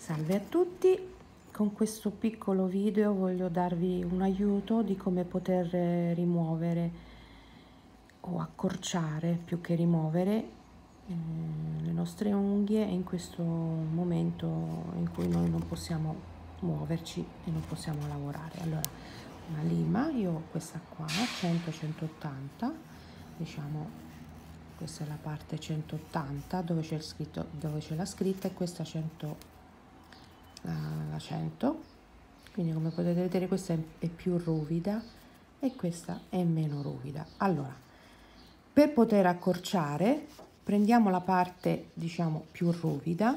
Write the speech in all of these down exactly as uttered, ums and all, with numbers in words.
Salve a tutti, con questo piccolo video voglio darvi un aiuto di come poter rimuovere o accorciare più che rimuovere eh, le nostre unghie in questo momento in cui noi non possiamo muoverci e non possiamo lavorare. Allora, una lima, io ho questa qua, cento centottanta, diciamo questa è la parte centottanta dove c'è scritto, dove c'è la scritta, e questa cento, la, la cento, quindi come potete vedere questa è, è più ruvida e questa è meno ruvida. Allora, per poter accorciare prendiamo la parte diciamo più ruvida.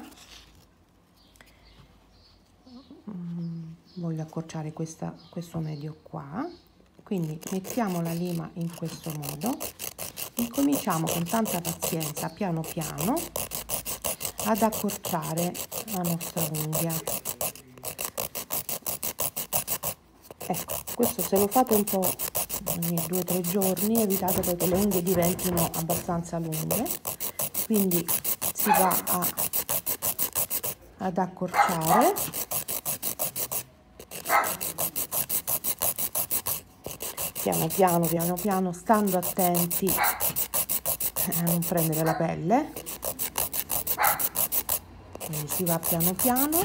mm, voglio accorciare questa, questo medio qua, quindi mettiamo la lima in questo modo, incominciamo con tanta pazienza piano piano ad accorciare la nostra unghia. Ecco, questo se lo fate un po' ogni due o tre giorni evitate poi che le unghie diventino abbastanza lunghe, quindi si va a, ad accorciare piano piano piano piano, stando attenti a non prendere la pelle. Quindi si va piano piano,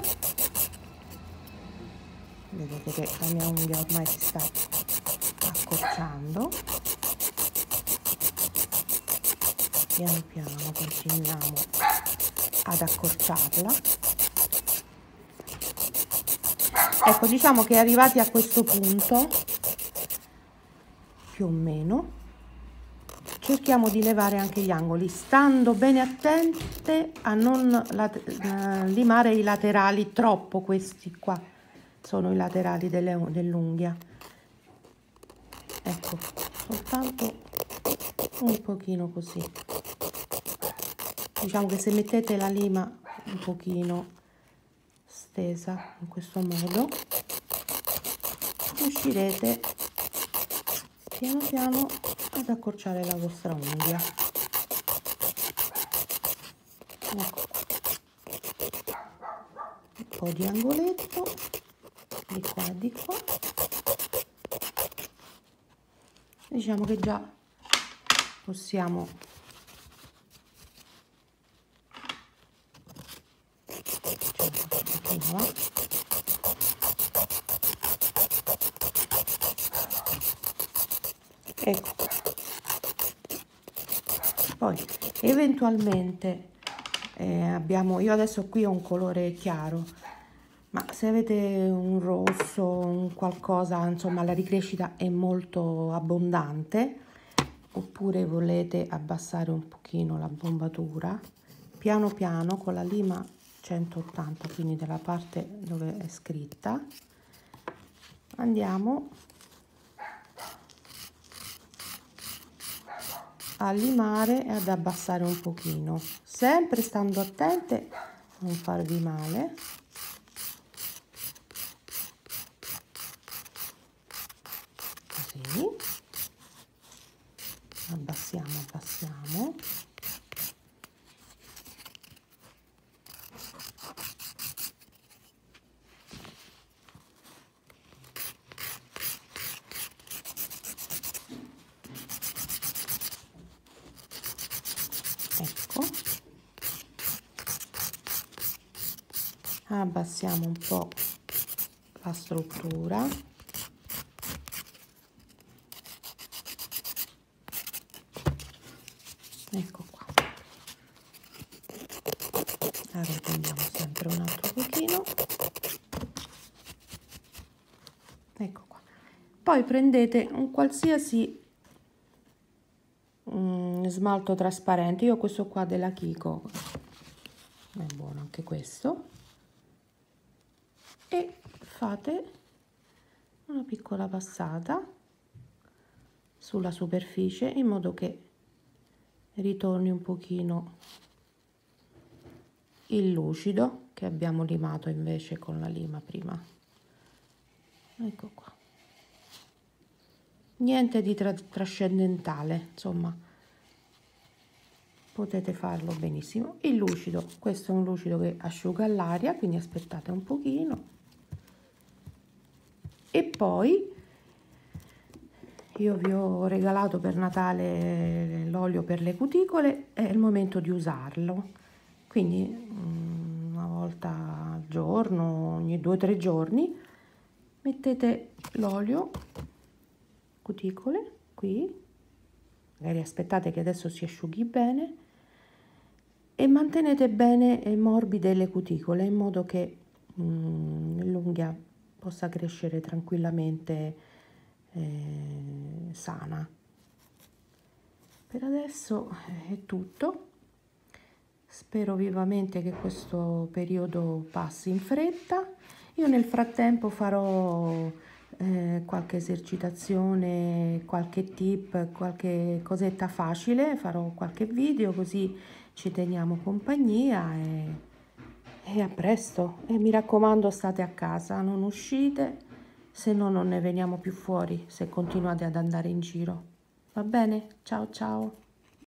vedete che la mia unghia ormai si sta accorciando, piano piano continuiamo ad accorciarla. Ecco, diciamo che arrivati a questo punto più o meno cerchiamo di levare anche gli angoli, stando bene attente a non uh, limare i laterali troppo. Questi qua sono i laterali dell'unghia. Ecco, soltanto un pochino così. Diciamo che se mettete la lima un pochino stesa in questo modo riuscirete piano piano ad accorciare la vostra unghia. Ecco, un po' di angoletto di qua e di qua. Diciamo che già possiamo ecco, poi eventualmente eh, abbiamo, io adesso qui ho un colore chiaro, ma se avete un rosso, un qualcosa, insomma la ricrescita è molto abbondante, oppure volete abbassare un pochino la bombatura, piano piano con la lima centottanta, quindi della parte dove è scritta, andiamo a limare e ad abbassare un pochino, sempre stando attente a non farvi male. Così, abbassiamo, abbassiamo. Ecco, abbassiamo un po' la struttura, ecco qua, arrotondiamo sempre un altro pochino, ecco qua. Poi prendete un qualsiasi mm, smalto trasparente, io ho questo qua della Kiko, è buono anche questo, e fate una piccola passata sulla superficie in modo che ritorni un pochino il lucido che abbiamo limato invece con la lima prima. Ecco qua, niente di tra trascendentale, insomma potete farlo benissimo. Il lucido, questo è un lucido che asciuga all'aria, quindi aspettate un pochino. E poi io vi ho regalato per Natale l'olio per le cuticole, è il momento di usarlo, quindi una volta al giorno, ogni due o tre giorni, mettete l'olio cuticole qui, magari aspettate che adesso si asciughi bene e mantenete bene e morbide le cuticole in modo che mm, l'unghia possa crescere tranquillamente eh, sana. Per adesso è tutto. Spero vivamente che questo periodo passi in fretta. Io nel frattempo farò eh, qualche esercitazione, qualche tip, qualche cosetta facile, farò qualche video così ci teniamo compagnia e, e a presto. E mi raccomando, state a casa, non uscite, se no non ne veniamo più fuori se continuate ad andare in giro. Va bene? Ciao ciao!